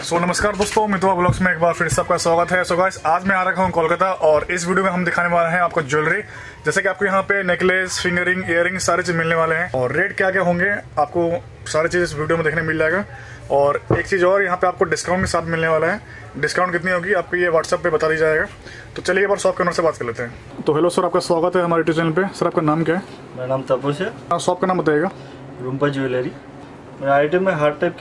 नमस्कार दोस्तों, मितवा ब्लॉग्स में एक बार फिर सबका स्वागत है। सो गाइस, आज मैं आ रखा हूँ कोलकाता और इस वीडियो में हम दिखाने वाले हैं आपको ज्वेलरी। जैसे कि आपको यहाँ पे नेकलेस, फिंगरिंग, इयररिंग सारे चीज मिलने वाले हैं और रेट क्या क्या होंगे आपको सारी चीज इस वीडियो में देखने मिल जाएगा। और एक चीज और, यहाँ पे आपको डिस्काउंट के साथ मिलने वाला है। डिस्काउंट कितनी होगी आपको ये व्हाट्सएप पे बता दी जाएगा। तो चलिए एक बार शॉप के ओनर से बात कर लेते हैं। तो हेलो सर, आपका स्वागत है हमारे यूट्यूब चैनल पे। सर आपका नाम क्या है? मेरा नाम तपस है। शॉप का नाम बताइएगा। रूम्पा ज्वेलरी। मेरा आइटम में हर टाइप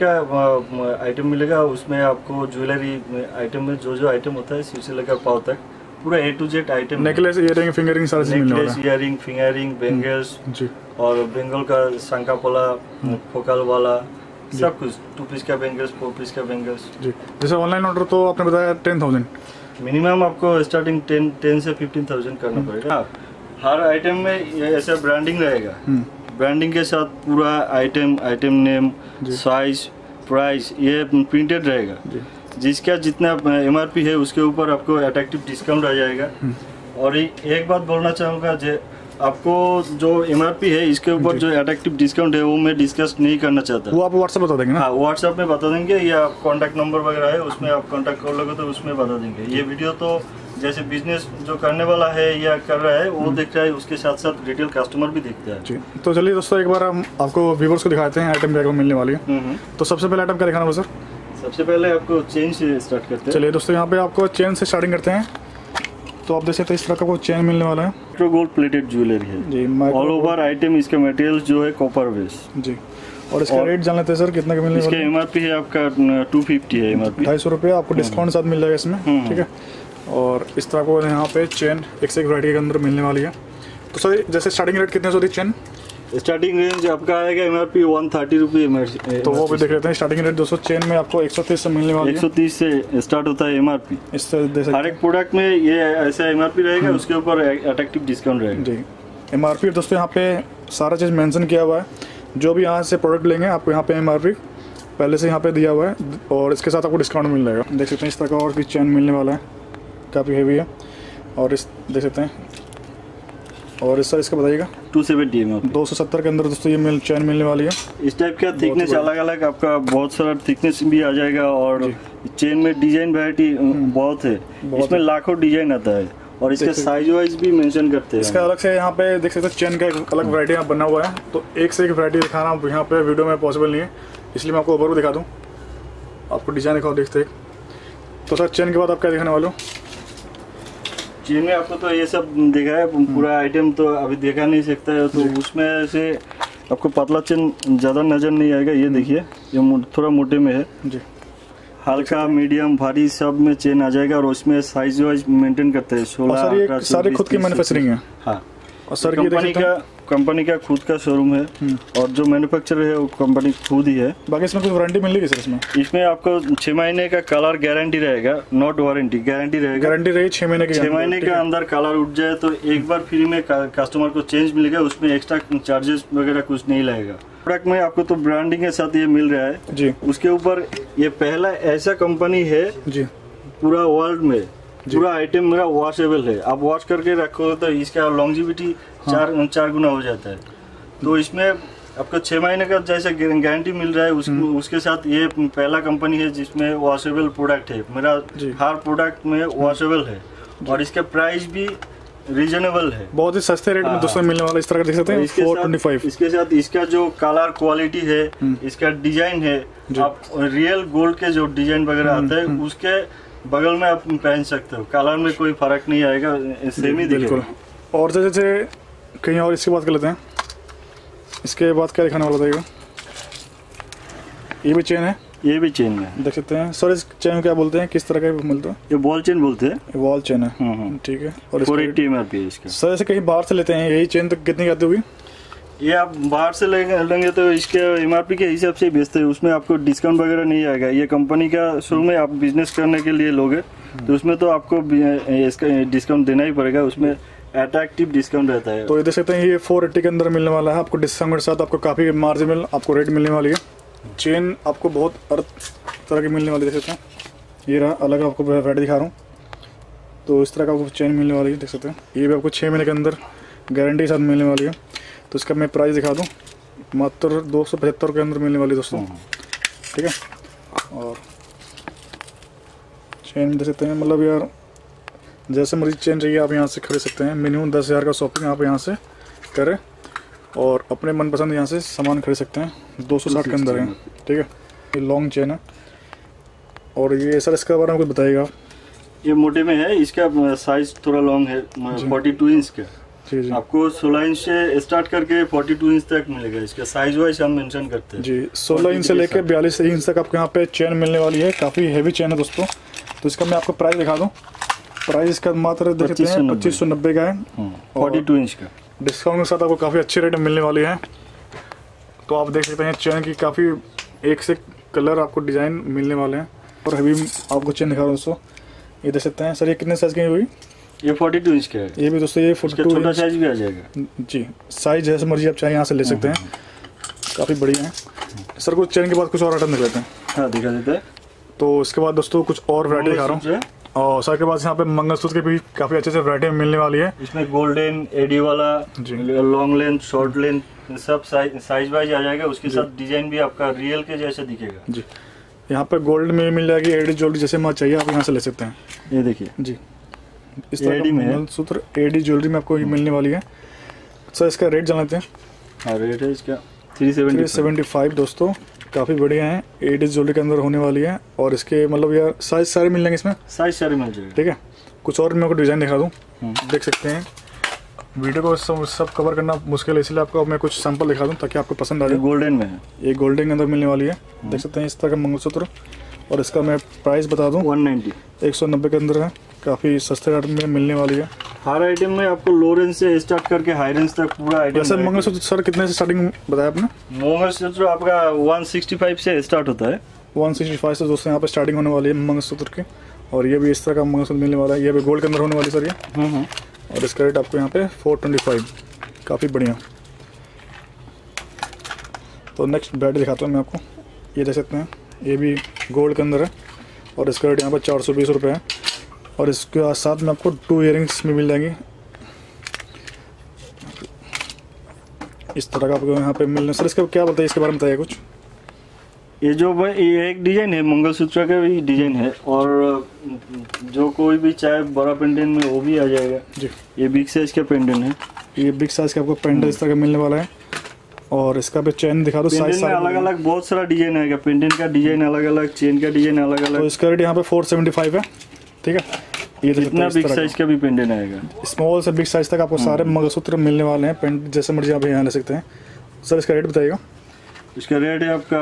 का आइटम मिलेगा। उसमें आपको ज्वेलरी आइटम में जो आइटम होता है सिर से लेकर पाँव तक पूरा A to Z item. Necklace, earring, finger ring सारे चीज मिलने वाला है। नेकलेस, इयररिंग, फिंगरिंग, बेंगल्स जी, और बेंगल का शंकापोला, फोकल वाला सब कुछ। 2 पीस का बेंगल्स, 4 पीस का बेंगल्स जी। जैसे ऑनलाइन ऑर्डर तो आपने बताया 10,000 मिनिमम आपको स्टार्टिंग 10 से 15,000 करना पड़ेगा। हर आइटम में ऐसा ब्रांडिंग रहेगा। ब्रांडिंग के साथ पूरा आइटम नेम, साइज, प्राइस ये प्रिंटेड रहेगा। जिसका जितना MRP है उसके ऊपर आपको अट्रैक्टिव डिस्काउंट आ जाएगा। और एक बात बोलना चाहूँगा, जो आपको जो MRP है इसके ऊपर जो अट्रैक्टिव डिस्काउंट है वो मैं डिस्कस नहीं करना चाहता। वो आप व्हाट्सएप बता देंगे ना? हाँ, व्हाट्सएप में बता देंगे या कॉन्टैक्ट नंबर वगैरह है उसमें आप कॉन्टैक्ट कर लोगे तो उसमें बता देंगे। ये वीडियो तो जैसे बिजनेस जो करने वाला है या कर रहा है वो देख रहा है, उसके साथ साथ रिटेल कस्टमर भी देखता है। जी, तो चलिए दोस्तों एक बार हम आपको व्यूअर्स को दिखाते हैं आइटम क्या मिलने वाली है। तो सबसे पहले आइटम क्या दिखाना है सर? सबसे पहले आपको चेन से स्टार्ट करते हैं। चलिए दोस्तों, यहाँ पे आपको चेन से स्टार्टिंग करते हैं। तो आप देख सकते हैं इस तरह का कोई चेन मिलने वाला है। माइक्रो गोल्ड प्लेटेड ज्वेलरी है जी। All over item. इसका मटेरियल जो है कॉपर बेस जी। और इसका रेट जान लेते हैं सर, कितना का मिलने वाला है? इसका MRP है आपका 250 है MRP। 250 रुपये आपको डिस्काउंट साथ मिल जाएगा इसमें। ठीक है। और इस तरह को यहाँ पे चेन एक से एक वैरायटी के अंदर मिलने वाली है। तो सर जैसे स्टार्टिंग रेट कितने से होती है चेन? स्टार्टिंग रेंज आपका आएगा MRP 130 रुपये। तो वो भी देख लेते हैं। स्टार्टिंग रेट दोस्तों चेन में आपको 130 से मिलने वाली है। 130 से स्टार्ट होता है MRP। इससे देख सकते हैं हर एक प्रोडक्ट में ये ऐसा MRP रहेगा, उसके ऊपर अट्रैक्टिव डिस्काउंट रहेगा जी। MRP दोस्तों यहाँ पे सारा चीज़ मेंशन किया हुआ है। जो भी यहाँ से प्रोडक्ट लेंगे आपको यहाँ पे MRP पहले से यहाँ पे दिया हुआ है और इसके साथ आपको डिस्काउंट मिल जाएगा। देख सकते हैं इस तरह का और भी चेन मिलने वाला है, काफ़ी हेवी है। और इस देख सकते हैं। और इस सर इसका बताइएगा 270 MRP। 270 के अंदर दोस्तों ये चेन मिलने वाली है। इस टाइप का थिकनेस अलग अलग आपका बहुत सारा थिकनेस भी आ जाएगा। और चेन में डिजाइन वैरायटी बहुत है, इसमें लाखों डिजाइन आता है और इसका साइज वाइज भी मेंशन करते हैं। इसका अलग से यहाँ पे देख सकते हैं चेन का एक अलग वैरायटी यहाँ बना हुआ है। तो एक से एक वैरायटी दिखाना यहाँ पे वीडियो में पॉसिबल नहीं है, इसलिए मैं आपको ओवरव्यू दिखा दूँ। आपको डिजाइन दिखाओ देखते हैं। तो सर चेन के बाद आप क्या दिखाने वाले हो? चेन में आपको तो ये सब देखा है, पूरा आइटम तो अभी देखा नहीं सकता है। तो उसमें से आपको पतला चेन ज़्यादा नज़र नहीं आएगा। ये देखिए, ये थोड़ा मोटे में है जी। हल्का, मीडियम, भारी सब में चेन आ जाएगा। और उसमें साइज वाइज मेंटेन करते हैं 16, सारी खुद की मैन्युफैक्चरिंग है। हाँ, और सर कंपनी का खुद का शोरूम है और जो मैन्युफैक्चरर है वो कंपनी खुद ही है। बाकी इसमें कुछ वारंटी मिलेगी सर? इसमें आपको 6 महीने का कलर गारंटी रहेगा, नॉट वारंटी, गारंटी रहेगा। गारंटी रही 6 महीने की। 6 महीने के अंदर कलर उठ जाए तो एक बार फ्री में कस्टमर को चेंज मिलेगा, उसमें एक्स्ट्रा चार्जेस वगैरह कुछ नहीं लगेगा। प्रोडक्ट में आपको तो ब्रांडिंग के साथ ये मिल रहा है जी। उसके ऊपर ये पहला ऐसा कंपनी है जी पूरा वर्ल्ड में, पूरा आइटम मेरा वॉशेबल है। आप वॉश करके रखो तो इसका लॉन्जिविटी 4 गुना हो जाता है। तो इसमें आपको 6 महीने का जैसे गारंटी मिल रहा है, उसके साथ ये पहला कंपनी है जिसमें वॉशेबल प्रोडक्ट है। मेरा हर प्रोडक्ट में वॉशेबल है और इसका प्राइस भी रीजनेबल है, बहुत ही सस्ते रेट में दोस्तों मिलने वाला। इस तरह का देख सकते हैं 425। इसके साथ इसका जो कलर क्वालिटी है, इसका डिजाइन है, आप रियल गोल्ड के जो डिजाइन वगैरह आता है उसके बगल में आप पहन सकते हो। कलर में कोई फर्क नहीं आएगा, सेम ही दिखेगा। और जैसे कहीं और इसकी बात कर लेते हैं। इसके बाद क्या दिखाने वाला था? ये भी चेन है? ये भी चेन है, देख सकते हैं सर। इस चेन को क्या बोलते हैं, किस तरह का मिलता है? ये बॉल चेन बोलते हैं। वॉल चेन है, ठीक है। और 480 MRP है इसका। सर जैसे कहीं बाहर से लेते हैं यही चेन तो कितनी की आती होगी? ये आप बाहर से लेंगे तो इसके MRP के हिसाब से बेचते हैं, उसमें आपको डिस्काउंट वगैरह नहीं आएगा। ये कंपनी का शुरू में आप बिजनेस करने के लिए लोगे तो उसमें तो आपको इसका डिस्काउंट देना ही पड़ेगा, उसमें अट्रैक्टिव डिस्काउंट रहता है। तो ये देख सकते हैं ये 480 के अंदर मिलने वाला है आपको। डिस्काउंट के साथ आपको काफ़ी मार्जिनल आपको रेट मिलने वाली है। चेन आपको बहुत तरह की मिलने वाली देख सकते हैं। ये रहा अलग आपको वैरायटी दिखा रहा हूँ। तो इस तरह का आपको चेन मिलने वाली है, देख सकते हैं। ये भी आपको 6 महीने के अंदर गारंटी के साथ मिलने वाली है। तो इसका मैं प्राइस दिखा दूँ, मात्र 275 के अंदर मिलने वाली दोस्तों, ठीक है। और चेन दे सकते हैं, मतलब यार जैसे मर्जी चेन चाहिए आप यहाँ से खरीद सकते हैं। मिनिमम 10,000 का शॉपिंग आप यहाँ से करें और अपने मनपसंद यहाँ से सामान खरीद सकते हैं। 260 के अंदर है, ठीक है। ये लॉन्ग चेन है। और ये सर इसके बारे में कुछ बताइएगा आप। ये मोटे में है, इसका साइज थोड़ा लॉन्ग है, 42 इंच का। जी जी, आपको 16 इंच से स्टार्ट करके 42 इंच तक मिलेगा। इसका साइज वाइज हम मेंशन करते हैं जी। 16 इंच से लेकर 42 इंच तक आपको यहाँ पे चेन मिलने वाली है। काफ़ी हैवी चेन है दोस्तों। तो इसका मैं आपको प्राइस दिखा दूँ। प्राइस इसका मात्र देख सकते हैं 2590 का है, 42 इंच का। डिस्काउंट के साथ आपको काफ़ी अच्छे रेट में मिलने वाली है। तो आप देख सकते हैं चेन की काफ़ी एक से कलर आपको डिज़ाइन मिलने वाले हैं। और अभी आपको चेन दिखा रहा हूँ दोस्तों, ये देख सकते हैं। सर ये कितने साइज़ की हुई? ये 42 इंच का है। ये भी दोस्तों ये 42 छोटा साइज भी आ जाएगा जी। साइज जैसे मर्जी आप चाहे यहाँ से ले सकते हैं, काफ़ी बढ़िया है। सर कुछ चेन के बाद कुछ और आइटम दिख लेते हैं। हाँ दिखा देते हैं। तो इसके बाद दोस्तों कुछ और वैरायटी दिखा रहा हूँ। और सर के पास यहाँ पे मंगलसूत्र के भी काफ़ी अच्छे से वैरायटी मिलने वाली है। इसमें गोल्डन, एडी वाला, लॉन्ग लेंथ, शॉर्ट लेंथ, सब साइज वाइज आ जाएगा। उसके साथ डिजाइन भी आपका रियल के जैसे दिखेगा जी। यहाँ पे गोल्ड में मिल जाएगी, एडी ज्वेलरी जैसे मैं चाहिए आप यहाँ से ले सकते हैं। ये देखिए जी, इस तरह का मंगलसूत्र एडी ज्वेलरी में आपको ये मिलने वाली है। सर इसका रेट जान लेते हैं। हाँ रेट है इसका 375 दोस्तों, काफ़ी बढ़िया है। एडी ज्वेलरी के अंदर होने वाली है। और इसके मतलब यार साइज सारे मिल जाएंगे इसमें, साइज सारे मिल जाएंगे, ठीक है। कुछ और मैं आपको डिज़ाइन दिखा दूँ, देख सकते हैं। वीडियो को सब कवर करना मुश्किल है, इसलिए आपको मैं कुछ सैंपल दिखा दूं ताकि आपको पसंद आ जाए। गोल्डन में है, ये गोल्डन के अंदर मिलने वाली है। देख सकते हैं इस तरह का मंगलसूत्र। और इसका मैं प्राइस बता दूं, 190 के अंदर है। काफ़ी सस्ते रेट में मिलने वाली है। हर आइटम में आपको लो रेंज से स्टार्ट करके हाई रेंज तक पूरा आइटम। वैसे मंगलसूत्र सर कितने से स्टार्टिंग बताया आपने? मंगलसूत्र आपका 165 से स्टार्ट होता है। 165 से दोस्तों यहाँ पे स्टार्टिंग होने वाली है मंगलसूत्र की। और ये भी इस तरह का मंगलसूत्र मिलने वाला है। ये भी गोल्ड के अंदर होने वाली सर ये। और इसका रेट आपको यहाँ पे 425, काफ़ी बढ़िया। तो नेक्स्ट ब्राइड दिखाता हूँ मैं आपको। ये देख सकते हैं, ये भी गोल्ड के अंदर है। और इसका रेट यहाँ पर 420 रुपये है। और इसके साथ में आपको 2 इयरिंग्स भी मिल जाएंगी इस तरह का आपको यहाँ पे मिलने। सर इसका क्या बताइए, इसके बारे में बताइए कुछ। ये जो ये एक डिजाइन है, मंगलसूत्र का भी डिजाइन है। और जो कोई भी चाहे बड़ा पेंडेंट में वो भी आ जाएगा जी। ये बिग साइज का पेंडेंट है। ये बिग साइज का आपको पेंडेंट इस तरह का मिलने वाला है। और इसका भी चेन दिखा दो, साइज अलग अलग बहुत सारा डिजाइन आएगा। पेंडेंट का डिजाइन अलग अलग, चेन का डिजाइन अलग अलग। तो इसका रेट यहाँ पे 475 है, ठीक है। ये जितना बिग साइज का भी पेंडेंट आएगा, स्मॉल से बिग साइज तक आपको सारे मंगलसूत्र मिलने वाले हैं। पेंडेंट जैसे मर्जी आप यहाँ ले सकते हैं। सर इसका रेट बताइएगा। इसका रेट है आपका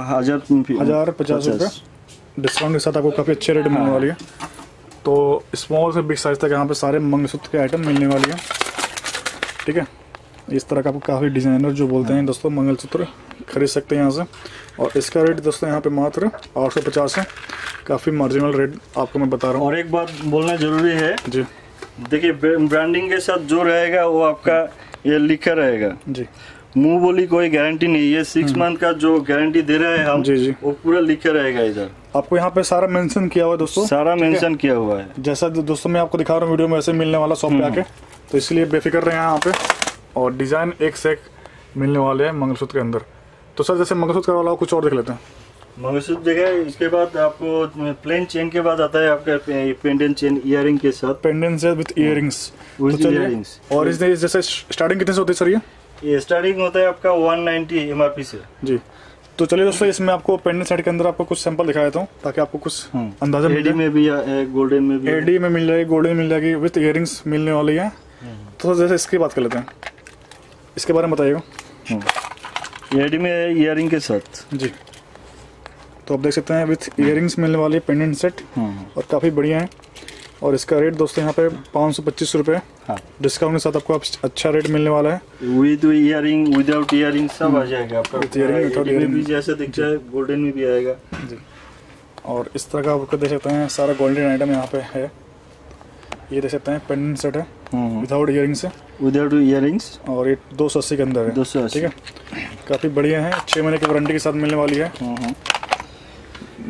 1050 रुपये। डिस्काउंट के साथ आपको काफ़ी अच्छे रेट मिलने वाली है। तो स्मॉल से बिग साइज तक यहाँ पे सारे मंगलसूत्र के आइटम मिलने वाली है, ठीक है। इस तरह का आपको काफ़ी डिज़ाइनर जो बोलते हैं दोस्तों मंगलसूत्र खरीद सकते हैं यहाँ से। और इसका रेट दोस्तों यहाँ पे मात्र 850 है। काफ़ी मार्जिनल रेट आपको मैं बता रहा हूँ। और एक बात बोलना ज़रूरी है जी, देखिए ब्रांडिंग के साथ जो रहेगा वो आपका ये लिखा रहेगा जी। मुंह बोली कोई गारंटी नहीं है। 6 मंथ का जो गारंटी दे रहे हैं हम जी, वो पूरा लिखा रहेगा। इधर आपको यहाँ पे सारा मेंशन किया हुआ है दोस्तों, सारा मेंशन किया हुआ है। जैसा दोस्तों मैं आपको दिखा रहा हूँ वीडियो में, वैसे मिलने वाला शॉप पे आके। तो इसलिए बेफिक्र रहे हैं यहाँ पे। और डिज़ाइन एक से एक मिलने वाले हैं मंगलसूत्र के अंदर। तो सर जैसे मंगलसूत्र वाला कुछ और देख लेते हैं। मंगलसूत्र देखिए, इसके बाद आपको प्लेन चेन के बाद आता है आपका पेंडेंट चेन इयरिंग के साथ। पेंडेंट से विद इयरिंग्स। और इसमें जैसे स्टार्टिंग कितने से होती है सर? ये स्टार्टिंग होता है आपका 190 MRP से जी। तो चलिए दोस्तों, इसमें आपको पेंडेंट सेट के अंदर आपको कुछ सैंपल दिखा देता हूँ ताकि आपको कुछ अंदाजा मिल जाए। एडी में भी गोल्डन में भी, एडी में मिल जाएगी, गोल्डन मिल जाएगी, विद इयरिंग्स मिलने वाली है। तो जैसे इसकी बात कर लेते हैं, इसके बारे में बताइएगा। एडी में इयरिंग के साथ जी। तो आप देख सकते हैं विथ इयरिंग्स मिलने वाली पेंडेंट सेट, और काफ़ी बढ़िया है। और इसका रेट दोस्तों यहाँ पे 525 रुपये। डिस्काउंट के साथ आपको अच्छा रेट मिलने वाला है। विद इयरिंग, विदाउट इयरिंग सब आ जाएगा आपका। इयरिंग भी जैसे दिखता है गोल्डन में भी आएगा जी। और इस तरह का आपको देख सकते हैं सारा गोल्डन आइटम यहाँ पे है। ये देख सकते हैं पेंडेंट सेट है विदाउट इयरिंग से, विदाउट इयरिंग्स। और ये 280 के अंदर है, 280, ठीक है। काफ़ी बढ़िया है। 6 महीने की वारंटी के साथ मिलने वाली है।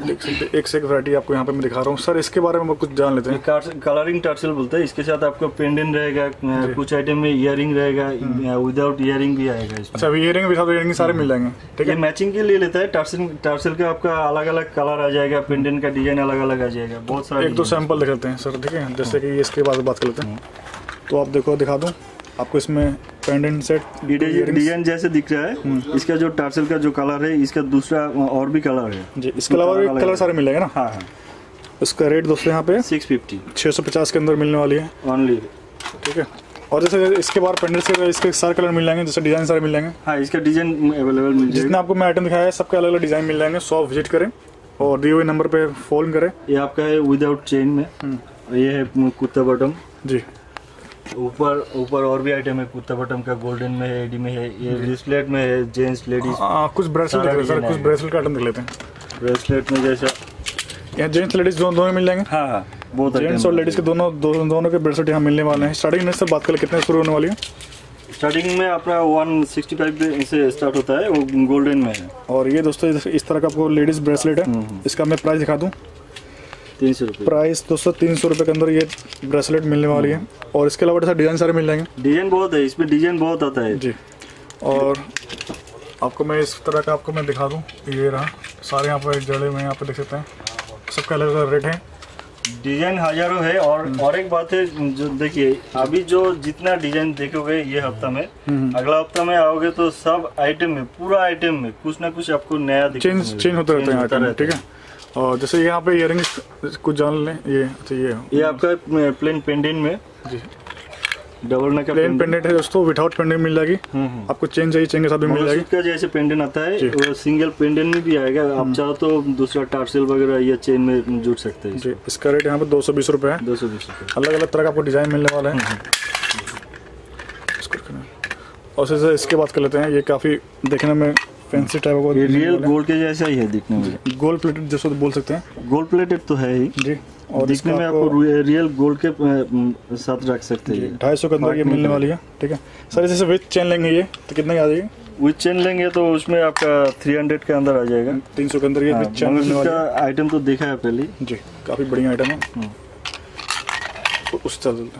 देख सकते हैं एक से एक वैरायटी आपको यहाँ पे मैं दिखा रहा हूँ। सर इसके बारे में कुछ जान लेते हैं। कलरिंग टर्सल बोलते हैं। इसके साथ आपको पेंडेंट रहेगा, कुछ आइटम में इयरिंग रहेगा, विदाउट इयरिंग भी आएगा इसमें। अच्छा, इयरिंग विदाउट इयरिंग सारे मिल जाएंगे, ठीक है। है, मैचिंग के लिए लेता है। टर्सल का आपका अलग अलग कलर आ जाएगा, पेंडेंट का डिजाइन अलग अलग आ जाएगा, बहुत सारा। एक दो सैंपल दिख लेते हैं सर, ठीक है, जैसे कि इसके बाद बात कर लेते हैं। तो आप देखो, दिखा दूँ आपको इसमें पेंडेंट सेट डिजाइन जैसे दिख रहा है। इसका जो टर्सल का जो कलर है, इसका दूसरा और भी कलर है जी, इसके अलावा भी कलर सारे मिलेंगे ना। हाँ हाँ। इसका रेट दोस्तों यहाँ पे 650 के अंदर मिलने वाली है ओनली, ठीक है। और जैसे इसके बाद पेंडेंट से इसके सारे कलर मिल जाएंगे, जैसे डिजाइन सारे मिल जाएंगे। हाँ, इसका डिजाइन अवेलेबल मिल जाएगा। जितना आपको मैं आइटम दिखाया है सबके अलग अलग डिजाइन मिल जाएंगे। शॉप विजिट करें और दिए हुए नंबर पे फोन करें। ये आपका है विदाउट चेन में, ये है कुर्ता बॉटम जी। ऊपर और भी आइटम है कुर्ता बॉटम का, गोल्डन में है, एडी में है, ये ब्रेसलेट में है, जेंट्स लेडीज। कुछ ब्रेसलेट दिख रहे हैं सर, कुछ ब्रेसलेट का आइटम दिख लेते हैं। ब्रेसलेट में जैसा यहाँ जेंट्स लेडीज दोनों मिल जाएंगे। हाँ हाँ, बहुत जेंट्स और लेडीज के दोनों के ब्रेसलेट यहाँ मिलने वाले हैं। स्टार्टिंग में से बात करें कितने शुरू होने वाली है? स्टार्टिंग में अपना 165 से स्टार्ट होता है, वो गोल्डन में है। और ये दोस्तों इस तरह का आपको लेडीज ब्रेसलेट है। इसका मैं प्राइस दिखा दूँ, 300 रुपये प्राइस दोस्तों। 300 रुपये के अंदर ये ब्रेसलेट मिलने वाली है। और इसके अलावा डिजाइन सारे मिल जाएंगे। डिजाइन बहुत है इसमें, डिजाइन बहुत आता है जी। और आपको मैं इस तरह का आपको मैं दिखा दूं, ये रहा सारे यहाँ पर जड़े में, यहाँ पे देख सकते हैं सबका अलग अलग रेट है। डिजाइन हजारों है। और एक बात है, जो देखिए अभी जो जितना डिजाइन देखोगे ये हफ्ता में, अगला हफ्ता में आओगे तो सब आइटम में, पूरा आइटम में कुछ ना कुछ आपको नया चेंज होते रहते हैं आइटम, ठीक है। और जैसे यहाँ पे इयरिंग्स कुछ जान लें, ये अच्छा ये आपका प्लेन पेंडेंट में जी, डबल नेक का प्लेन पेंडेंट है दोस्तों, विदाउट पेंडेंट मिल जाएगी। आपको चेन चाहिए, चेन के साथ भी मिल जाएगी। का जैसे पेंडेंट आता है वो सिंगल पेंडेंट में भी आएगा। आप चाहो तो दूसरा टार्सल वगैरह या चेन में जुड़ सकते हैं। जी, इसका रेट यहाँ पे 220 रुपये है। 220 रुपये। अलग अलग तरह का आपको डिजाइन मिलने वाला है। और जैसे इसके बात कर लेते हैं, ये काफ़ी देखने में फैंसी टाइप का, रियल गोल्ड के जैसा ही है दिखने में। गोल्ड प्लेटेड जैसे बोल सकते हैं, गोल्ड प्लेटेड तो है ही जी। और दिखने में आपको रियल गोल्ड के साथ रख सकते हैं। 250 के अंदर ये मिलने वाली है, ठीक है सर। जैसे विथ चेन लेंगे ये तो कितने की आ जाएगी? विथ चेन लेंगे तो उसमें आपका 300 के अंदर आ जाएगा। 300 के अंदर ये विथ चेन मिलने वाली है। आइटम तो देखा है पहले जी, काफ़ी बढ़िया आइटम है। उस चलते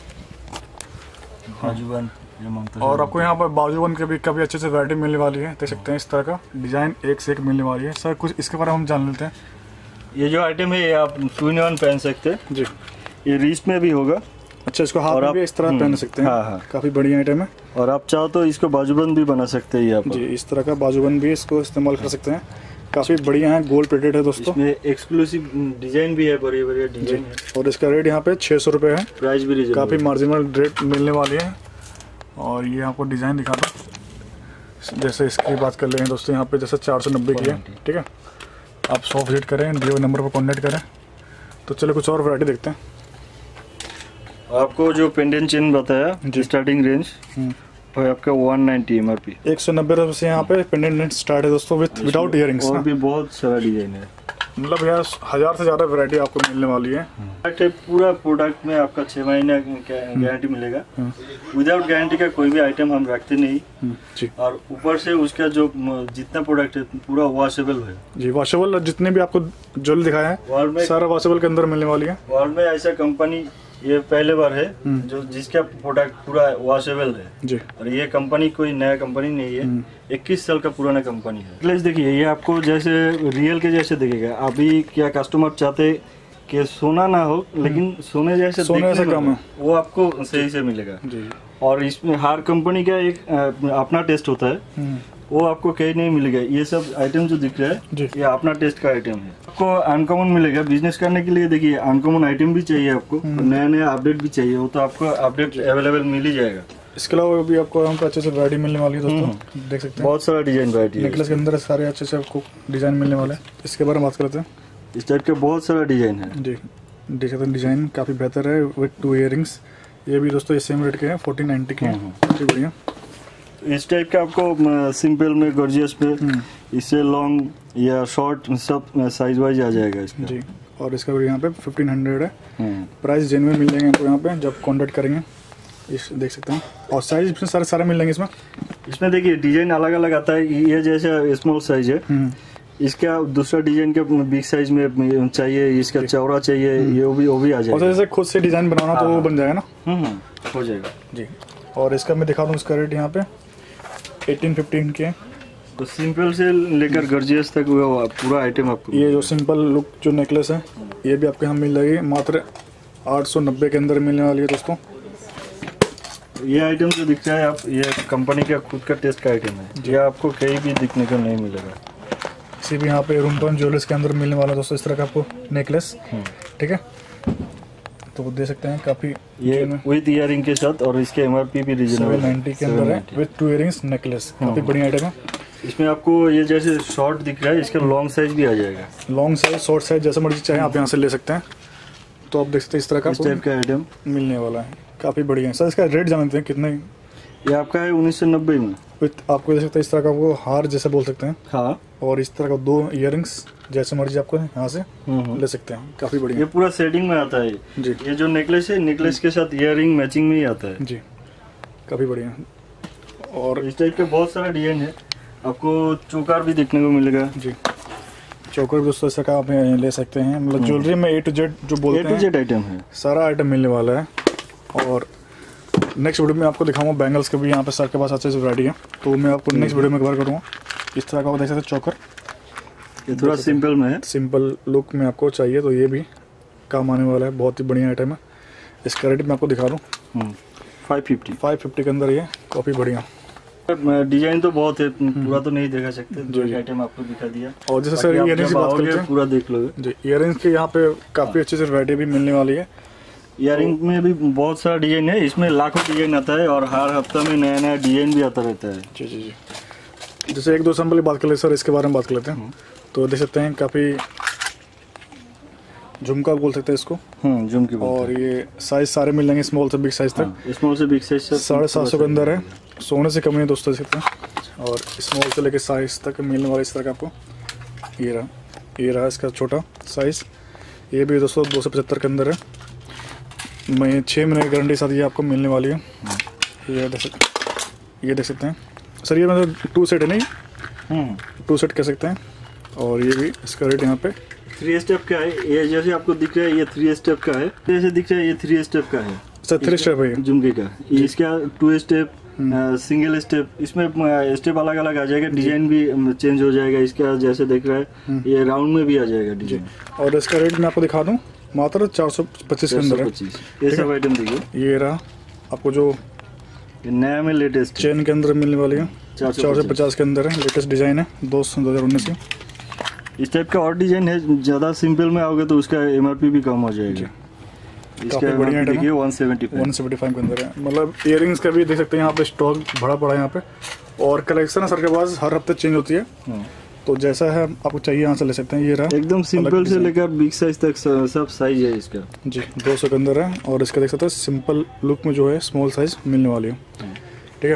और आपको यहाँ पर बाजूबंद के भी काफ़ी अच्छे से वैरायटी मिलने वाली है, देख सकते हैं। इस तरह का डिजाइन एक से एक मिलने वाली है। सर कुछ इसके बारे में हम जान लेते हैं। ये जो आइटम है ये आप 2-in-1 पहन सकते हैं जी। ये रिस्ट में भी होगा। अच्छा, इसको हाथ में भी इस तरह पहन सकते हैं। हाँ। काफ़ी बढ़िया आइटम है। और आप चाहो तो इसको बाजूबंद भी बना सकते हैं आप जी। इस तरह का बाजूबंद भी इसको इस्तेमाल कर सकते हैं। काफ़ी बढ़िया है, गोल्ड प्लेटेड है दोस्तों। इसमें एक्सक्लूसिव डिजाइन भी है, बढ़िया बढ़िया डिजाइन है। और इसका रेट यहाँ पे 600 रुपये है। प्राइस भी काफ़ी मार्जिनल रेट मिलने वाली है। और ये आपको डिज़ाइन दिखा दो, जैसे इसकी बात कर लेंगे दोस्तों, यहाँ पे जैसे 490 की है, ठीक है। आप शॉप विजिट करें, दिए हुए नंबर पर कॉन्टैक्ट करें। तो चलो कुछ और वैरायटी देखते हैं। आपको जो पेंडेंट चेन बताया स्टार्टिंग रेंज वो आपका 190 MRP 190 रुपये से यहाँ पे पेंडेंट स्टार्ट है दोस्तों, विदाउट इयरिंग्स। और भी बहुत सारा डिजाइन है, मतलब यार 1000 से ज़्यादा वैरायटी आपको मिलने वाली है। पूरा प्रोडक्ट में आपका 6 महीने गारंटी मिलेगा। विदाउट गारंटी का कोई भी आइटम हम रखते नहीं जी। और ऊपर से उसका जो जितना प्रोडक्ट है पूरा वॉशेबल है जी। वॉशेबल जितने भी आपको ज्वेलरी दिखाया है सारा वॉशेबल के अंदर मिलने वाली है। वर्ल्ड में ऐसा कंपनी ये पहले बार है जो जिसका प्रोडक्ट पूरा वॉशेबल है जी। और ये कंपनी कोई नया कंपनी नहीं है, 21 साल का पुराना कंपनी है। नेकलेस देखिए, ये आपको जैसे रियल के जैसे दिखेगा। अभी क्या कस्टमर चाहते कि सोना ना हो लेकिन सोने जैसे कम है, वो आपको सही से मिलेगा जी। और इसमें हर कंपनी का एक अपना टेस्ट होता है, वो आपको कहीं नहीं मिलेगा। ये सब आइटम जो दिख रहा है ये अपना टेस्ट का आइटम है। आपको अनकॉमन मिलेगा बिजनेस करने के लिए। देखिए अनकॉमन आइटम भी चाहिए आपको, नया नया अपडेट भी चाहिए, वो तो आपको अपडेट अवेलेबल मिल ही जाएगा। इसके अलावा भी आपको हमको अच्छे से वैरायटी मिलने वाली है दोस्तों, देख सकते हैं। बहुत सारा डिजाइन वैरायटी नेकलेस के अंदर सारे अच्छे से आपको डिजाइन मिलने वाले हैं। इसके बारे में बात करते हैं। इस टाइप के बहुत सारा डिजाइन है जी, देख सकते हैं। डिजाइन काफ़ी बेहतर है विद 2 इयरिंग्स। ये भी दोस्तों सेम रेट के हैं, 1490 के हैं। काफ़ी बढ़िया। इस टाइप का आपको सिंपल में गॉर्जियस पे इससे लॉन्ग या शॉर्ट सब साइज वाइज आ जाएगा इसका जी। और इसका यहाँ पे 1500 है। प्राइस जेन्युइन मिल जाएंगे आपको यहाँ पे जब कांटेक्ट करेंगे। इस देख सकते हैं। और साइज सारे मिल जाएंगे इसमें। देखिए डिजाइन अलग अलग आता है। ये जैसा स्मॉल साइज है, इसका दूसरा डिजाइन के बिग साइज में चाहिए, इसका चौड़ा चाहिए, ये वो भी आ जाएगा। और जैसे खुद से डिजाइन बनाना तो वो बन जाएगा ना। हो जाएगा जी। और इसका मैं दिखा दूँ, इसका रेट यहाँ पे 18-15 के। तो सिंपल से लेकर गॉर्जियस तक वो पूरा आइटम आपको। ये जो सिंपल लुक जो नेकलेस है ये भी आपके यहाँ मिल जाएगी, मात्र 890 के अंदर मिलने वाली है दोस्तों। ये आइटम जो दिख रहा है आप, ये कंपनी का खुद का टेस्ट का आइटम है, ये आपको कहीं भी दिखने को नहीं मिलेगा। इसी भी यहाँ पे रूमटन ज्वेलर्स के अंदर मिलने वाला दोस्तों इस तरह का आपको नेकलेस, ठीक है। तो दे सकते हैं काफ़ी ये विद ईयरिंग के साथ, और इसके एमआरपी भी रीजनेबल 790 के अंदर है विद 2 इयरिंग्स नेकलेस, काफ़ी बढ़िया आइटम है। इसमें आपको ये जैसे शॉर्ट दिख रहा है, इसका लॉन्ग साइज भी आ जाएगा। लॉन्ग साइज, शॉर्ट साइज, जैसा मर्जी चाहे आप यहाँ से ले सकते हैं। तो आप देख सकते हैं इस तरह का इस टाइप का आइटम मिलने वाला है, काफ़ी बढ़िया है। सर इसका रेट जानते हैं कितने? ये आपका है 1990 में। विथ आपको देख सकते हैं इस तरह का वो हार जैसे बोल सकते हैं, हाँ, और इस तरह का 2 इयरिंग्स जैसे मर्जी आपको यहाँ से ले सकते हैं, काफ़ी बढ़िया। ये पूरा सेटिंग में आता है जी। ये जो नेकलेस है, नेकलेस के साथ ईयरिंग मैचिंग में ही आता है जी, काफ़ी बढ़िया। और इस टाइप के बहुत सारा डिजाइन है, आपको चौकार भी देखने को मिलेगा। जी, चौकर दोस्तों ऐसा का आप ले सकते हैं, मतलब ज्वेलरी में A to Z जो बोलते हैं, A to Z आइटम है, सारा आइटम मिलने वाला है। और नेक्स्ट वीडियो में आपको दिखाऊंगा बैंगल्स के भी यहाँ पे सर के पास अच्छे से वैरायटी है, तो मैं आपको नेक्स्ट वीडियो में कवर करूँगा। इस तरह का आप देख सकते हैं चौकर, ये थोड़ा सिंपल में है, सिंपल लुक में आपको चाहिए तो ये भी काम आने वाला है, बहुत ही बढ़िया आइटम है। इसका रेट मैं आपको दिखा दूँ, 550 के अंदर, ये काफ़ी बढ़िया। डिजाइन तो बहुत है, पूरा तो नहीं देखा सकते, जो आइटम आपको दिखा दिया। और जैसे सर इयरिंग्स की बात करते हैं, पूरा देख लोगे जी। इयरिंग्स के यहाँ पे काफ़ी अच्छे से वैरायटी भी मिलने वाली है। इयरिंग में भी बहुत सारा डिजाइन है, इसमें लाखों डिजाइन आता है, और हर हफ्ता में नया नया डिजाइन भी आता रहता है। जी जी जी। जैसे एक दो सैंपल की बात कर लेते सर, इसके बारे में बात कर लेते हैं। तो देख सकते हैं काफ़ी झुमका बोल सकते हैं इसको, झुमकी। और ये साइज सारे मिल जाएंगे, स्मॉल से बिग साइज तक। स्मॉल से बिग साइज 750 के अंदर है, सोने से कम नहीं दोस्तों देख सकते हैं। और स्मॉल से लेके साइज तक मिलने वाला इस तरह का आपको। ये रहा इसका छोटा साइज, ये भी दोस्तों 275 के अंदर है। मैं 6 महीने की गारंटी साथ ये आपको मिलने वाली है। ये देख सकते हैं सर, ये मतलब 2 सेट है नहीं, 2 सेट कह सकते हैं। और ये भी इसका रेट यहाँ पे 3 स्टेप का है। ये जैसे आपको दिख रहा है ये 3 स्टेप का है, जैसे दिख रहा है ये 3 स्टेप का है सर। 3 स्टेप है झुमके का, इसका 2 स्टेप, सिंगल स्टेप, इसमें स्टेप अलग अलग आ जाएगा, डिजाइन भी चेंज हो जाएगा। इसका जैसे देख रहा है ये राउंड में भी आ जाएगा डिजाइन। और इसका रेट मैं आपको दिखा दूं, मात्र 425 के अंदर है। ये सब आइटम देखिए, ये रहा आपको जो नया में लेटेस्ट चेन के अंदर मिलने वाली है, 450 के अंदर है, लेटेस्ट डिजाइन है 2019 की। इस टाइप का और डिजाइन है, ज़्यादा सिंपल में आओगे तो उसका एमआरपी भी कम हो जाएगा। काफ़ी बढ़िया आइटम है, 175 के अंदर है। मतलब इयरिंग्स का भी देख सकते हैं यहाँ पे स्टॉक भरा पड़ा है यहाँ पे, और कलेक्शन है सर के पास, हर हफ्ते चेंज होती है। तो जैसा है आपको चाहिए यहाँ से ले सकते हैं। ये रहा एकदम सिंपल से लेकर बिग साइज तक सब साइज है इसका जी, 200 के अंदर है। और इसका देख सकते हैं सिंपल लुक में जो है स्मॉल साइज मिलने वाली है, ठीक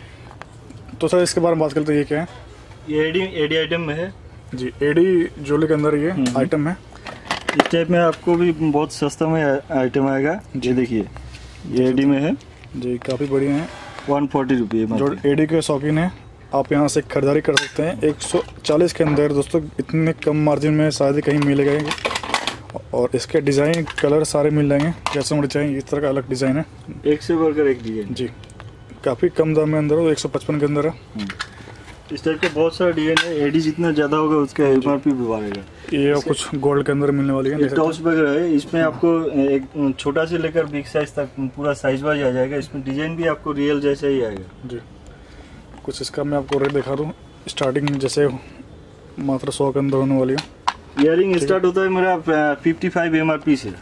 है। तो सर इसके बारे में बात करते हैं, ये क्या है? ये एडी आइटम में है जी, एडी ज्वेलरी के अंदर ये आइटम है। इस टाइप में आपको भी बहुत सस्ता में आइटम आएगा। ये देखिए, ये एडी में है जी, काफ़ी बढ़िया है। 140 रुपये। जो एडी के शौकीन है आप यहाँ से खरीदारी कर सकते हैं 140 के अंदर दोस्तों। इतने कम मार्जिन में शायद कहीं मिलेगा। और इसके डिज़ाइन कलर सारे मिल जाएंगे जैसे मुझे चाहिए। इस तरह का अलग डिज़ाइन है, एक से बढ़कर एक डिजाइन जी। काफ़ी कम दाम में अंदर हो, 155 के अंदर है। इस टाइप के बहुत सारे डिजाइन है। एडी जितना ज़्यादा होगा उसका एमआरपी भी बढ़ेगा। ये कुछ गोल्ड के अंदर मिलने वाली है, टॉप्स वगैरह है। इसमें आपको एक छोटा से लेकर बिग साइज तक पूरा साइज वाइज आ जाएगा। इसमें डिजाइन भी आपको रियल जैसा ही आएगा जी। कुछ इसका मैं आपको रेट दिखा दूँ, स्टार्टिंग जैसे मात्र 100 के अंदर होने वाली है। इयरिंग स्टार्ट होता है मेरा 55 एमआरपी से,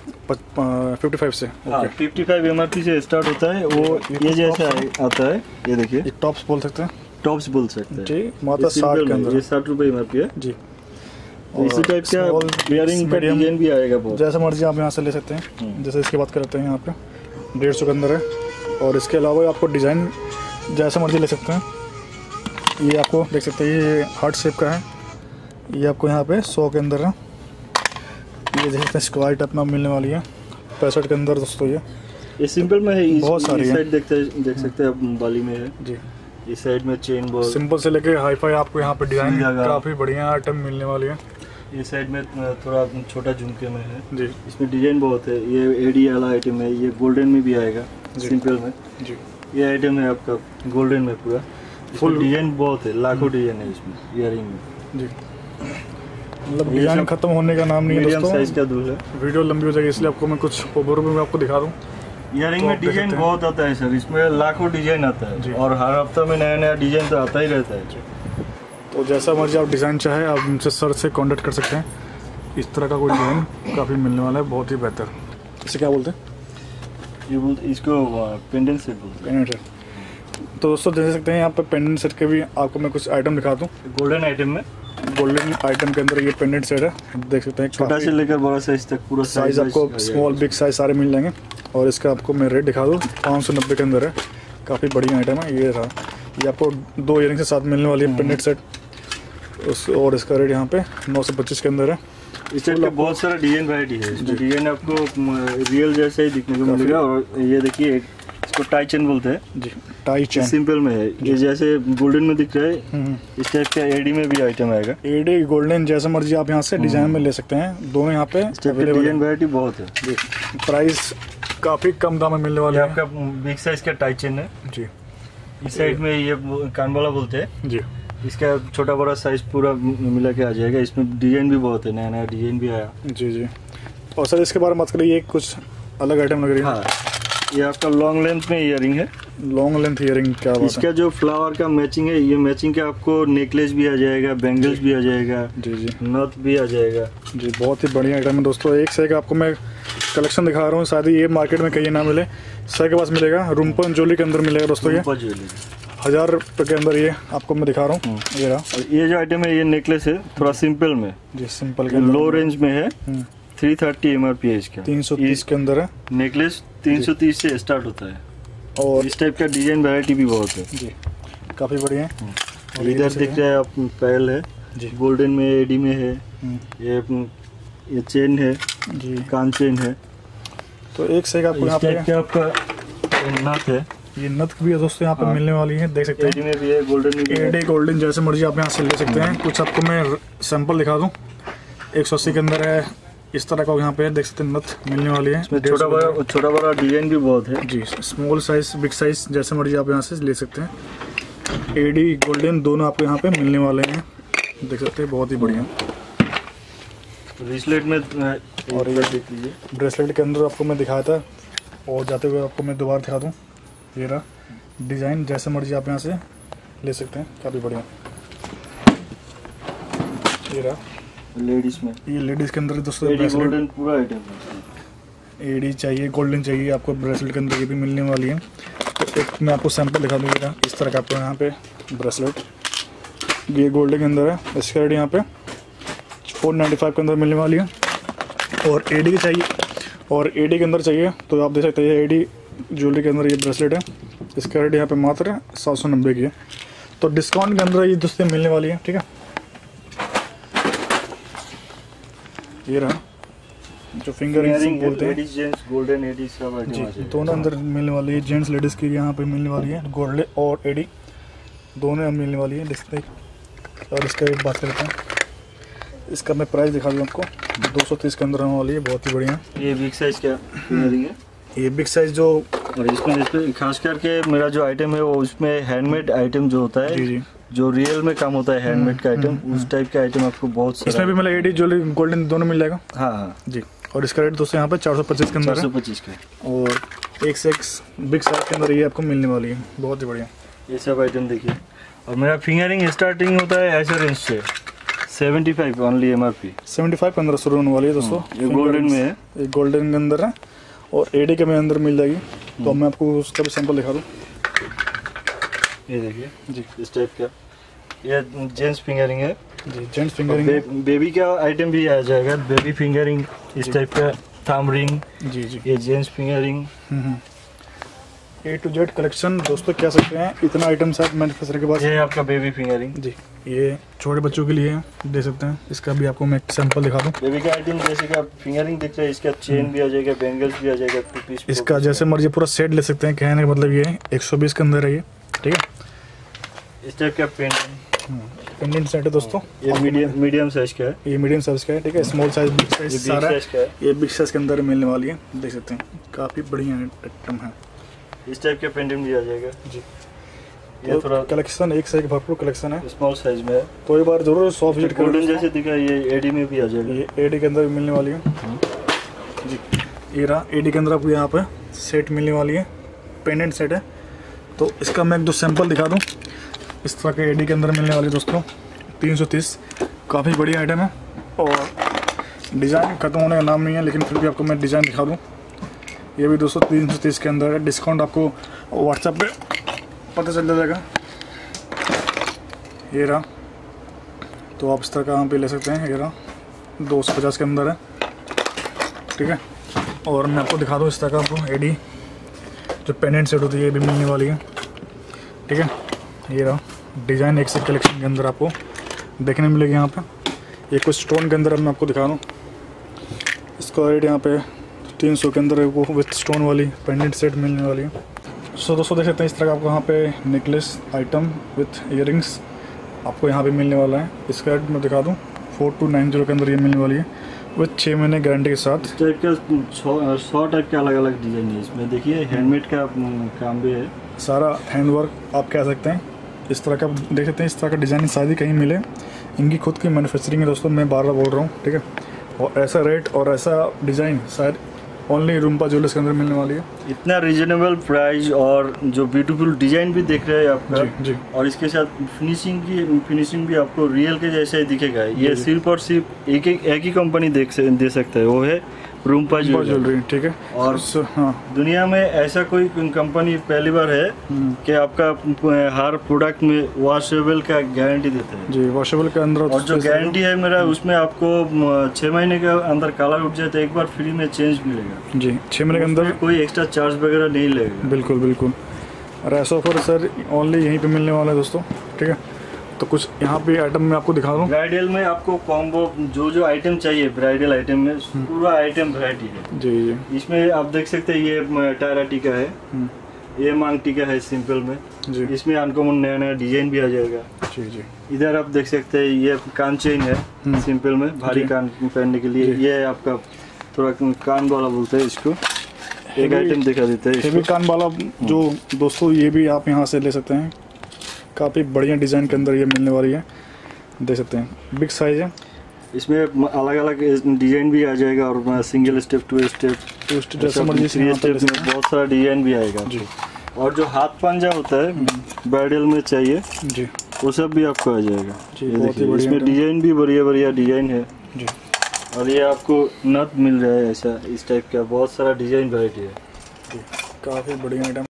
55 से। हाँ, 55 एमआरपी से स्टार्ट होता है। वो ये जैसा आता है, ये देखिए, ये टॉप्स बोल सकते हैं, टॉप्स बोल सकते हैं जी। मात्र 60 के अंदर, ये 60 रुपये एमआरपी है जी। इसी टाइप का इयरिंग का डिजाइन भी आएगा बहुत, जैसा मर्जी आप यहाँ से ले सकते हैं। जैसे इसकी बात करते हैं, यहाँ पे 150 के अंदर है। और इसके अलावा आपको डिज़ाइन जैसा मर्जी ले सकते हैं। ये आपको देख सकते हैं, ये हार्ट शेप का है। ये आपको यहाँ पे 100 के अंदर है। ये देख सकते हैं स्क्वायर टाइप में मिलने वाली है 65 के अंदर दोस्तों। ये सिंपल में है, बहुत सारी है। देख सकते हैं आप, बाली में है जी। इस साइड में चेन बहुत सिंपल से लेके हाई फाई आपको यहाँ पे डिजाइन काफी बढ़िया आइटम मिलने वाली है। इस साइड में थोड़ा छोटा झुमके में है जी, इसमें डिजाइन बहुत है। ये एडी वाला आइटम है, ये गोल्डन में भी आएगा सिंपल में जी। ये आइटम है आपका गोल्डन में पूरा फुल डिजाइन बहुत है, लाखों डिजाइन है इसमें इयरिंग में जी। मतलब डिजाइन खत्म होने का नाम नहीं है दोस्तों। साइज का दूल है। वीडियो लंबी हो जाएगी इसलिए आपको मैं कुछ ओवरव्यू में आपको दिखा दूं। इयरिंग में डिजाइन बहुत आता है सर, इसमें लाखों डिजाइन आता है और हर हफ्ते में नया नया डिजाइन तो आता ही रहता है। तो जैसा मर्जी आप डिज़ाइन चाहे आप उनसे सर से कांटेक्ट कर सकते हैं। इस तरह का कोई डिज़ाइन काफ़ी मिलने वाला है, बहुत ही बेहतर। इसे क्या बोलते हैं? ये बोलते इसको पेंडेंट सेट बोलते हैं। Pendant set. तो दोस्तों देख सकते हैं यहाँ पे पेंडेंट सेट के भी आपको मैं कुछ आइटम दिखा दूँ। गोल्डन आइटम में, गोल्डन आइटम के अंदर ये पेंडेंट सेट है, देख सकते हैं। छोटा से लेकर बड़ा साइज तक पूरा साइज आपको स्मॉल बिग साइज सारे मिल जाएंगे। और इसका आपको मैं रेट दिखा दूँ, 590 के अंदर है। काफ़ी बढ़िया आइटम है। ये रहा, ये आपको 2 इयरिंग के साथ मिलने वाली है पेंडेंट सेट। और इसका रेट यहाँ पे 925 के अंदर है। इस सेट में बहुत सारा डिजाइन वैरायटी है। इसमें डिजाइन आपको रियल जैसा ही दिखने को मिलेगा। और ये देखिए इसको टाई चेन बोलते हैं जी, टाई चेन सिंपल में है। ये जैसे गोल्डन में दिख रहा है इस टाइप का एडी में भी आइटम आएगा। एडी गोल्डन जैसा मर्जी आप यहाँ से डिजाइन में ले सकते हैं। दोनों यहाँ पे डिजाइन वैरायटी बहुत है जी। प्राइस काफी कम दाम में मिलने वाला है। आपका बिग साइज का टाई चेन है जी। इस साइड में ये कानबाला बोलते हैं जी। इसका छोटा बड़ा साइज पूरा मिला के आ जाएगा। इसमें डिजाइन भी बहुत है, नया नया डिजाइन भी आया जी जी। और सर इसके बारे में बात करें, ये कुछ अलग आइटम लग रही है। हाँ, ये आपका लॉन्ग लेंथ में इयरिंग है। लॉन्ग लेंथ इयरिंग क्या बात है? इसका जो फ्लावर का मैचिंग है, ये मैचिंग का आपको नेकलेस भी आ जाएगा, बैंगल्स भी आ जाएगा जी जी, नथ भी आ जाएगा जी। बहुत ही बढ़िया आइटम है दोस्तों। एक से एक आपको मैं कलेक्शन दिखा रहा हूँ। शायद ये मार्केट में कहीं ना मिले, सर के पास मिलेगा। रूमपन ज्वेलरी के अंदर मिलेगा दोस्तों। ये 1000 रुपये के अंदर ये आपको मैं दिखा रहा हूँ। ये रहा, ये जो आइटम है ये नेकलेस है, थोड़ा सिंपल में जी। सिंपल के लो रेंज में है। 330 MRP है इसका। 330 के अंदर है। नेकलेस 330 से स्टार्ट होता है। और इस टाइप का डिजाइन वैरायटी भी बहुत है जी, काफ़ी बढ़िया है। और इधर दिख रहा है आप पैल है जी, गोल्डन में, एडी में है। ये चेन है जी, कान चेन है। तो एक से एक आपको यहाँ पे आपका नथ है। ये नथ भी है दोस्तों यहाँ पे मिलने वाली है, देख सकते हैं। एडी में भी है, गोल्डन में भी है। एडी गोल्डन जैसे मर्जी आप यहाँ से ले सकते हैं। कुछ आपको मैं सैंपल दिखा दूँ। 180 के अंदर है। इस तरह का यहाँ पे देख सकते हैं नथ मिलने वाली है। छोटा बड़ा डिजाइन भी बहुत है जी। स्मॉल साइज बिग साइज जैसे मर्जी आप यहाँ से ले सकते हैं। एडी गोल्डन दोनों आपको यहाँ पे मिलने वाले हैं, देख सकते हैं। बहुत ही बढ़िया। ब्रेसलेट में और ये देख लीजिए, ब्रेसलेट के अंदर आपको मैं दिखाया था और जाते हुए आपको मैं दोबारा दिखा दूँ। ये रहा डिज़ाइन, जैसे मर्जी आप यहाँ से ले सकते हैं। काफ़ी बढ़िया। ये रहा लेडीज में, ये लेडीज़ के अंदर दोस्तों गोल्डन पूरा आइटम है। एडी चाहिए, गोल्डन चाहिए आपको, ब्रेसलेट के अंदर ये भी मिलने वाली है। तो एक मैं आपको सैंपल दिखा दूँगा। इस तरह का आपको यहाँ पे ब्रेसलेट, ये गोल्डन के अंदर है। इसका रेट यहाँ पे 495 के अंदर मिलने वाली है। और एडी चाहिए, और एडी के अंदर चाहिए तो आप देख सकते हैं। एडी ज्वेलरी के अंदर ये ब्रेसलेट है। इसका रेट यहाँ पे मात्र 790 की है। तो डिस्काउंट के अंदर ये दोस्तों मिलने वाली है, ठीक है। ये रहा जो फिंगर रिंग बोलते हैं, जेंट्स गोल्डन एडी सब आइटम जी, दोनों अंदर मिलने वाली है। जेंट्स लेडीज़ की यहाँ पे मिलने वाली है। गोल्डन और एडी दोनों मिलने वाली है डिस्प्ले। और इसका रेट बात करते हैं। इसका मैं प्राइस दिखा दूँ आपको, 230 के अंदर आने वाली है। बहुत ही बढ़िया। ये बिग साइज का फिंगरिंग है। ये बिग साइज जो, और इसमें खास करके मेरा जो आइटम है वो उसमें हैंडमेड आइटम जो होता है जी, जो रियल में काम होता है हैंडमेड का आइटम, उस टाइप का आइटम आपको बहुत सारा। इसमें भी मतलब एडी ज्वेलरी गोल्डन दोनों मिल जाएगा। हाँ जी। और इसका रेट दोस्तों यहाँ पे 425 के अंदर है। 425 का। और एक से एक बिग साइज के अंदर ये आपको मिलने वाली है। बहुत ही बढ़िया। ये सब आइटम देखिए। और मेरा फिंगरिंग स्टार्टिंग होता है ऐसे रेंज से 75 ओनली MRP। 75 के अंदर शुरू होने वाली है दोस्तों। ये गोल्डन में है, ये गोल्डन के अंदर है। और एडी के में अंदर मिल जाएगी। तो मैं आपको उसका भी सैंपल दिखा दूँ। ये देखिए जी, इस टाइप का। ये जेंट्स फिंगरिंग है जी, जेंट्स फिंगरिंग। बेबी का आइटम भी आ जाएगा, बेबी फिंगरिंग इस टाइप का। थंब रिंग जी जी, ये gents finger ring. A to Z collection दोस्तों कह सकते हैं। इतना आइटम है मैन्युफैक्चरर के पास। ये आपका बेबी फिंगरिंग जी, ये छोटे बच्चों के लिए दे सकते हैं। इसका भी आपको मैं सैंपल दिखा दूँ। बेबी का आइटम जैसे कि आप फिंगरिंग देख रहे हैं, इसका चेन भी आ जाएगा, बैंगल्स भी आ जाएगा, 2 पीस। इसका जैसे मर्जी पूरा सेट ले सकते हैं। कहने का मतलब ये 120 के अंदर है ये, ठीक है। इस टाइप का पेंडेंट सेट है दोस्तों। ये मीडियम साइज का है। ये मीडियम साइज का है, ठीक है। स्मॉल साइज, बिग साइज सारा है। ये बिग साइज के अंदर मिलने वाली है, देख सकते हैं। काफ़ी बढ़िया आइटम है। इस टाइप का पेंडेंट भी आ जाएगा जी। ये तो थोड़ा कलेक्शन एक से एक भरपूर कलेक्शन है। स्मॉल साइज में है, तो एक बार जरूर शॉप विजिट करें। गोल्डन जैसे दिखा, ये एडी में भी आ जाएगा। ये एडी के अंदर भी मिलने वाली है जी। ये रहा एडी के अंदर आपको यहाँ पे सेट मिलने वाली है, पेंडेंट सेट है। तो इसका मैं एक दो सैंपल दिखा दूँ। इस तरह के एडी के अंदर मिलने वाली दोस्तों 330, काफ़ी बढ़िया आइटम है। और डिज़ाइन ख़त्म होने का नाम नहीं है, लेकिन फिर भी आपको मैं डिज़ाइन दिखा दूँ। ये भी दोस्तों 330 के अंदर है। डिस्काउंट आपको व्हाट्सएप पे पता चल जाएगा। ये रहा, तो आप इस तरह का यहाँ पे ले सकते हैं। ये रहा 250 के अंदर है, ठीक है। और मैं आपको दिखा दूँ इस तरह का आपको एडी जो पेंडेंट सेट होती है, ये भी मिलने वाली है, ठीक है। ये रहा डिज़ाइन एक से कलेक्शन के अंदर आपको देखने मिलेगी यहाँ पे। ये कुछ स्टोन के अंदर मैं आपको दिखा दूँ। इसका रेट यहाँ पे 300 के अंदर है, वो विथ स्टोन वाली पेंडेंट सेट मिलने वाली है। सो दोस्तों देख सकते हैं इस तरह का आपको यहाँ पे नेकलेस आइटम विथ ईयरिंग्स आपको यहाँ पे मिलने वाला है। इसका रेट मैं दिखा दूँ 4290 के अंदर ये मिलने वाली है, विथ 6 महीने गारंटी के साथ। इस टाइप का 100 टाइप के अलग अलग डिज़ाइन है इसमें। देखिए हैंडमेड का काम भी है, सारा हैंडवर्क आप कह सकते हैं। इस तरह का देख सकते हैं, इस तरह का डिज़ाइन शायद कहीं मिले। इनकी खुद की मैन्युफैक्चरिंग है दोस्तों, मैं बार बार बोल रहा हूँ, ठीक है। और ऐसा रेट और ऐसा डिज़ाइन शायद ओनली रूम्पा ज्वेलर्स के अंदर मिलने वाली है। इतना रीजनेबल प्राइस और जो ब्यूटीफुल डिज़ाइन भी देख रहे हैं आपका जी। और इसके साथ फिनिशिंग भी आपको रियल के जैसा ही दिखेगा। ये सिर्फ और सिर्फ एक ही कंपनी दे सकता है, वो है रूम्पा ज्वेलरी, ठीक है। और हाँ, दुनिया में ऐसा कोई कंपनी पहली बार है कि आपका हर प्रोडक्ट में वॉशेबल का गारंटी देते हैं जी। वॉशेबल के अंदर और जो गारंटी है मेरा, उसमें आपको 6 महीने के अंदर कलर उठ जाए तो एक बार फ्री में चेंज मिलेगा जी। 6 महीने के अंदर कोई एक्स्ट्रा चार्ज वगैरह नहीं लगेगा। बिल्कुल बिल्कुल। और ऐसा ऑफर सर ओनली यहीं पे मिलने वाला है दोस्तों, ठीक है। तो कुछ यहाँ पे आइटम मैं आपको दिखा दूँ। ब्राइडल में आपको कॉम्बो जो आइटम चाहिए ब्राइडल आइटम में पूरा आइटम वैरायटी है जी जी। इसमें आप देख सकते हैं, ये टायरा टीका है, ये मांग टीका है सिंपल में जी। इसमें अनकॉमन नया नया डिजाइन भी आ जाएगा जी जी। इधर आप देख सकते हैं, ये कान चेन है सिंपल में, भारी कान पहनने के लिए। ये आपका थोड़ा कान वाला बोलते हैं इसको। एक आइटम दिखा देते हैं, ये भी कान वाला जो दोस्तों, ये भी आप यहाँ से ले सकते हैं। काफ़ी बढ़िया डिज़ाइन के अंदर ये मिलने वाली है, देख सकते हैं। बिग साइज है, इसमें अलग अलग डिजाइन भी आ जाएगा और सिंगल स्टेप, टू स्टेप, जैसा मर्जी थ्री स्टेप में बहुत सारा डिजाइन भी आएगा जी। और जो हाथ पंजा होता है ब्राइडल में चाहिए जी, वो सब भी आपको आ जाएगा जी। इसमें डिजाइन भी बढ़िया डिजाइन है जी। और ये आपको नथ मिल रहा है ऐसा, इस टाइप का बहुत सारा डिजाइन वैरायटी है। काफ़ी बढ़िया आइटम।